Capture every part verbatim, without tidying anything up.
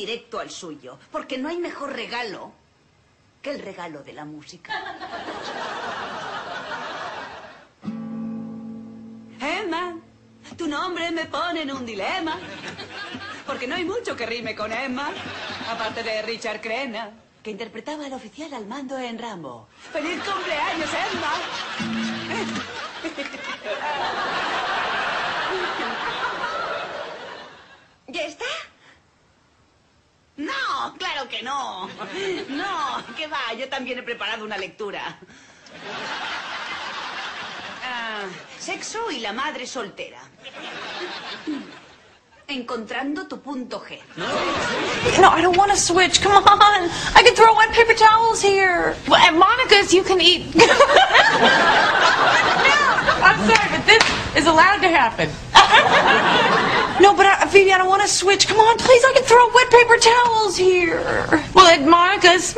directo al suyo, porque no hay mejor regalo que el regalo de la música. Emma, tu nombre me pone en un dilema, porque no hay mucho que rime con Emma, aparte de Richard Crenna, que interpretaba al oficial al mando en Rambo. ¡Feliz cumpleaños, Emma! ¿Ya está? No, claro que no. No, ¿qué va? Yo también he preparado una lectura. Ah, sexo y la madre soltera. Encontrando tu punto G. No, I don't want to switch. Come on. I can throw wet paper towels here. Well, at Monica's, you can eat. No, I'm sorry, but this is allowed to happen. No, but I, Phoebe, I don't want to switch. Come on, please. I can throw wet paper towels here. Well, at Monica's.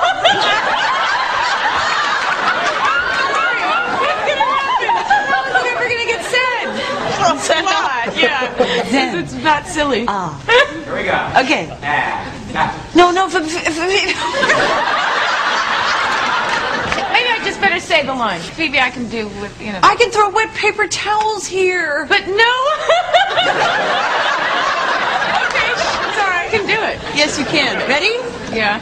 Come on, yeah. Then. It's not silly. Ah. Here we go. Okay. And, No, no. F- f- f- Maybe I just better say the line. Phoebe, I can do with, you know. I can throw wet paper towels here. But no. Okay, it's all right. I can do it. Yes, you can. Ready? Yeah.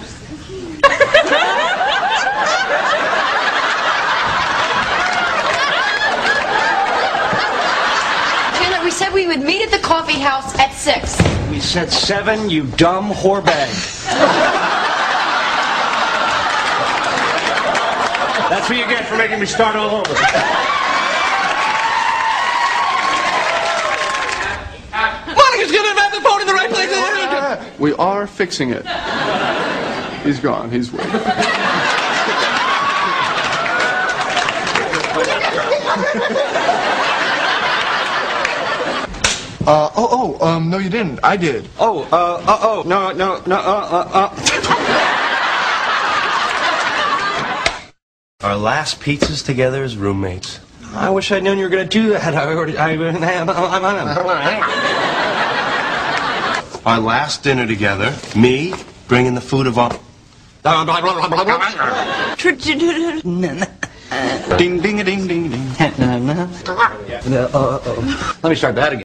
We said we would meet at the coffee house at six. we said seven, you dumb whorebag. That's what you get for making me start all over. Monica's gonna have the phone in the right place. We are fixing it. He's gone. He's with. Uh, oh, oh, um, no, you didn't. I did. Oh, uh, uh, oh, no, no, no, uh, uh, uh. Our last pizzas together as roommates. I wish I'd known you were going to do that. I already, I, Our last dinner together, me bringing the food of all. Ding, ding, a ding, ding, ding. Let me start that again.